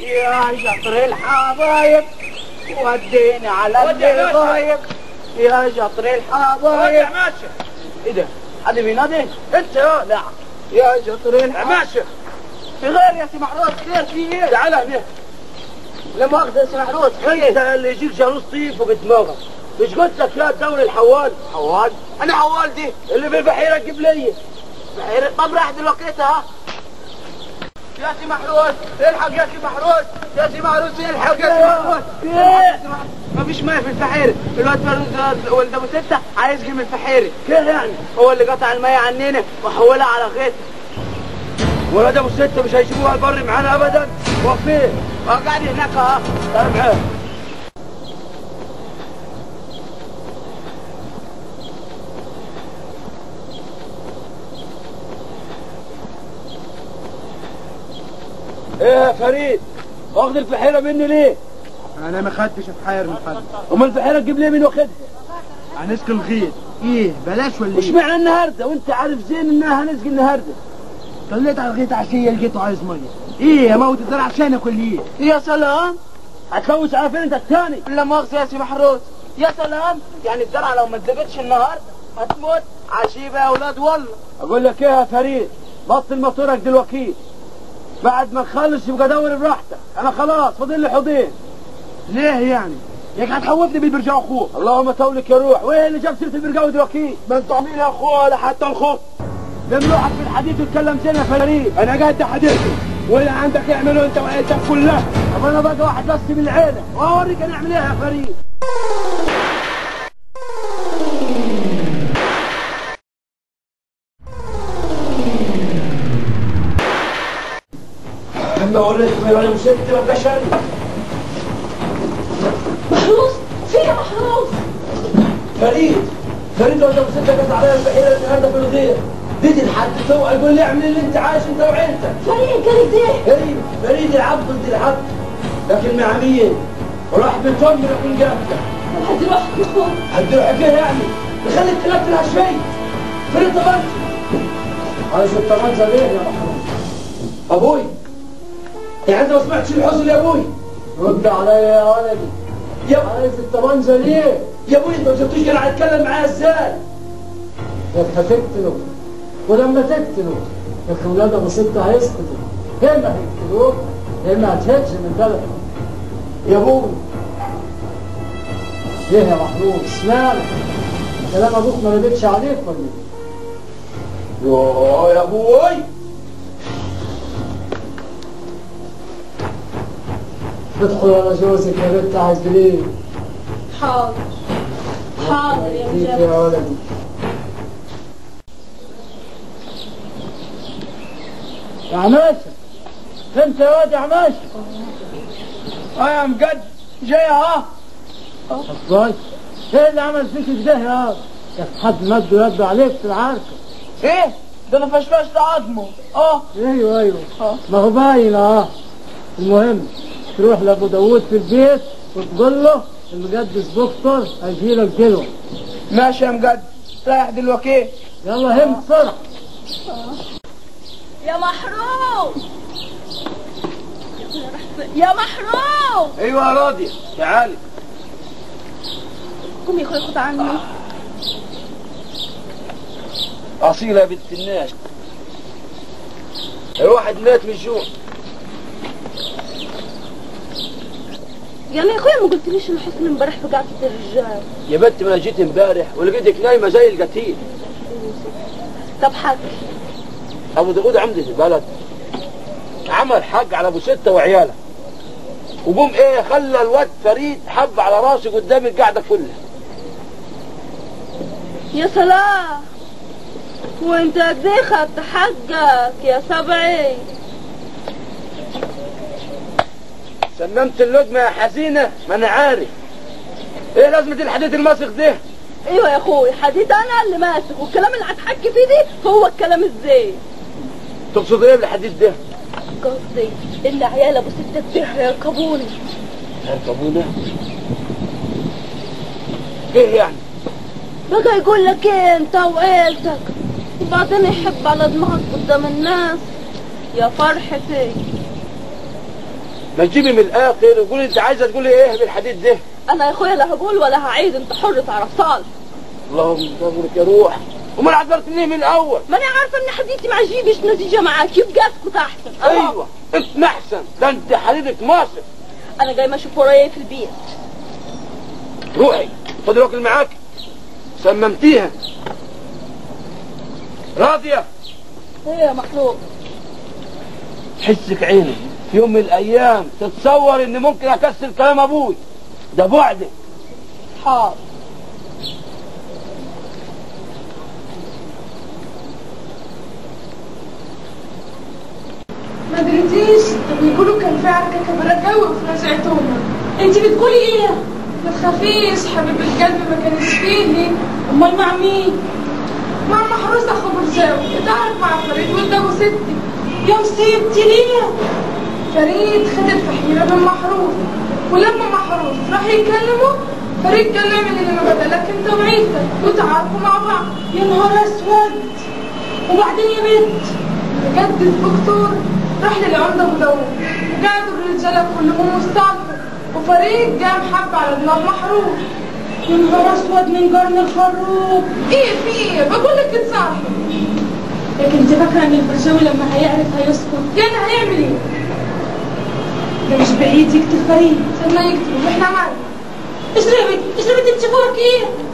يا شطر الحبايب وديني على اللي ضايق. يا شطر الحبايب. ماشي. ايه ده؟ حد بينادي؟ انت يا لا. يا شطر الحبايب. ماشي. في غير يا سي محروس، خير في ايه؟ تعال هنا. لا مؤاخذة يا سي محروس، انت اللي يجيك جالوس طيف وبدماغك. مش قلت لك يا الدوري الحوال؟ حوال؟ انا حوال دي اللي في البحيره تجيب لي. بحيرة. طب راح دلوقتي ها؟ يا سي محروس الحق يا سي محروس، يا سي محروس الحق يا سي محروس. ايه؟ مفيش ميه في الفحيرة، الواد فاروس ولد ابو ستة عايز يجي من الفحيرة. كيف يعني؟ هو اللي قطع الميه عننا وحولها على غيط. ولد ابو ستة مش هيسيبوها البر معانا ابدا. وفين؟ قاعد هناك ها. تعال معاه. ايه يا فريد؟ واخد الفحيرة مني ليه؟ انا ما خدتش فحير من حد. امال الفحيرة تجيب ليه مين واخدها؟ هنسقي الغيط. ايه بلاش ولا وش ايه؟ معنى النهارده وانت عارف زين انها هنسقي النهارده؟ طلعت على الغيط عشية لقيته عايز ميه. ايه يا موت الزرع عشان اكل ايه؟ يا سلام. هتفوز على فين انت الثاني؟ لا مؤاخذة يا سي محروس. يا سلام، يعني الزرعة لو ما اتزقتش النهارده هتموت عشيبة يا اولاد والله. اقول لك ايه يا فريد؟ بطل موتورك دلوقتي. بعد ما نخلص يبقى دور براحتك. انا خلاص فاضل لي حوضين. ليه يعني؟ ياك هتخوفني بالبرجاو اخوك. اللهم تولك يا روح. وين اللي جاب سيره البرقاوي دلوقتي؟ ما انتوا عاملين يا اخويا ولا حتى الخط. ممنوعك في الحديث وتكلم زين يا فريد. انا قاعد حديثي ولا عندك اعمله انت وعيلتك كلها. طب انا بقى واحد بس من العيله واوريك انا اعمل ايه يا فريد. لما وريتكم يا ولد وست ما بقاش محروس في يا محروس. فريد ولد وست قطع عليها البحيره النهارده في الغيط. بدي لحد تو يقول لي اعمل اللي انت عايش انت وعيلتك. فريد قالت ايه؟ فريد العبد ضد العبد لكن مع مين؟ وراح بيطمن يكون جنبك. هتروح تكون هتروح كده يعني؟ نخليك تلف لها شوي. فين الطبنجة؟ عايز الطبنجة ليه يا محروس؟ ابوي يعني انت ما سمعتش الحزن يا ابوي؟ رد عليا يا ولدي. عايز الطبنجة ليه؟ يا ابوي انت ما شفتوش كان هيتكلم معايا ازاي؟ انت هتقتله ولما تقتله الولاد ابو ستة هيسقطوا. يا اما هيقتلوك يا اما هتهج من بلدك. يا ابوي ايه يا محروس مالك؟ كلام ابوك ما ردتش عليك ولا ايه؟ يوه يا ابوي. ادخل على جوزك يا بنت عايز ليه؟ حاضر حاضر يا فيك مجاب. يا ولدي. يا عماشة انت يا واد يا عماشة. يا مجد جاي ها. طيب ايه اللي عمل فيك كده يا حد مد يده عليك في العركة؟ ايه ده انا فشفشت عظمه. ايوه ما هو باين المهم تروح لابو داوود في البيت وتقول له المقدس بكتر هيجي لك دلوقتي. ماشي يا مجد، رايح دلوقتي. يلا هم بسرعه. يا محروس يا محروس. ايوه يا راضية تعالي. قوم يا اخوي خد عني. اصيلة يا بنت الناس. الواحد مات من الجوع. يعني يا اخويا ما قلتليش ان حسن امبارح في قعدة الرجال. يا بنت ما انا جيت امبارح ولقيتك نايمة زي القتيل. طب حكي. ابو داود عمدة البلد عمل حق على ابو ستة وعياله وقوم ايه خلى الواد فريد حب على راسه قدام القعدة كلها. يا سلام، وانت قد ايه خدت حقك يا سبعي؟ سممت اللقمة يا حزينة. ما انا عارف ايه لازمة الحديد الماسخ ده. ايوه يا اخوي حديد انا اللي ماسك، والكلام اللي هتحكي فيه دي هو الكلام الزين. تقصد ايه بالحديد ده؟ قصدي ان عيال ابو ستة ده هيركبوني. هيركبونا؟ ايه يعني؟ بقى يقول لك ايه انت وعيلتك، وبعدين يحب على دماغك قدام الناس. يا فرحتي ما تجيبي من الاخر وقولي انت عايزه تقولي ايه بالحديد ده. انا يا اخويا لا هقول ولا هعيد، انت حر تعرف صالح. اللهم صبرك يا روح. امال عذرتني من الاول؟ ما انا عارفه ان حديثي ما يجيبش نتيجه معاك، يبقى اسكت احسن. ايوه انت احسن، ده انت حديدة مصر. انا جاي ما اشوف ورايا في البيت. روحي خدي الوكل معاك، سممتيها. راضيه؟ ايه يا محروق؟ حسك عيني في يوم من الايام تتصور ان ممكن اكسر كلام ابوي ده بعدك. حاضر. ما دريتيش؟ طب يقولوا كان في عركة كبيرة قوي في نزعتونا. انت بتقولي ايه؟ ما تخافيش، حبيب القلب ما كانش فيه. امال مع مين؟ مع محروس اخو برزاوي، اتعرف مع فريد ولد ابو ستي. يا مصيبتي ليه؟ فريد خد الفحيرة من محروس، ولما محروس راح يكلمه فريد قال له اعمل اللي ما بدلك انت وعيلتك وتعارفوا مع بعض. يا نهار اسود. وبعدين يا بنت؟ بجد الدكتور راح للعمدة ابو داوود وقعدوا الرجالة كلهم مستعلقوا، وفريد قام حب على دماغ محروس. يا نهار اسود من قرن الخروب. ايه في ايه؟ بقول لك اتصالحوا. لكن انت فاكره ان البرشاوي لما هيعرف هيسكت؟ يعني هيعمل ايه؟ ده مش بعيد يقتل فريد. لما يقتلوا احنا معنا. اشربت انت فوق ايه؟